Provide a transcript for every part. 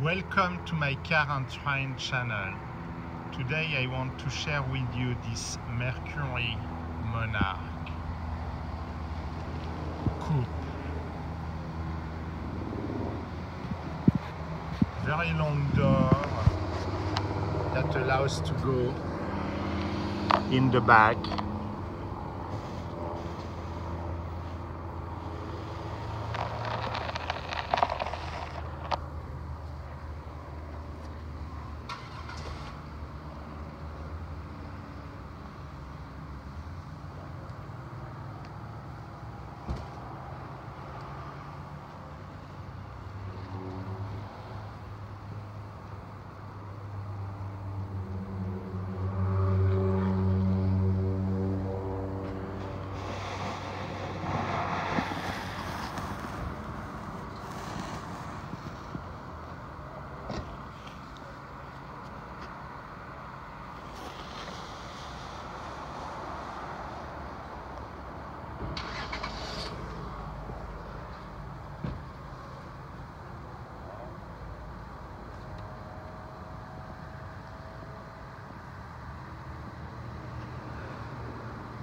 Welcome to my car and train channel. Today I want to share with you this Mercury Monarch coupe. Very long door that allows to go in the back.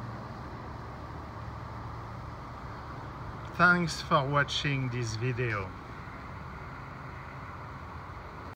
Thanks for watching this video.